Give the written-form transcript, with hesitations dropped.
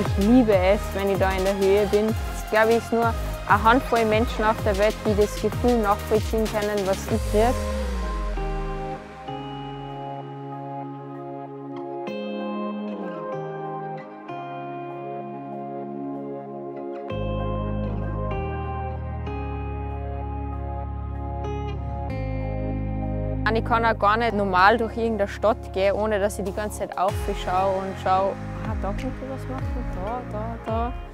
ich liebe es, wenn ich da in der Höhe bin. Das, glaube ich, ist nur eine Handvoll Menschen auf der Welt, die das Gefühl nachvollziehen können, was ich kriege. Ich kann auch gar nicht normal durch irgendeine Stadt gehen, ohne dass ich die ganze Zeit aufschaue und schaue, da könnte ich was machen, da.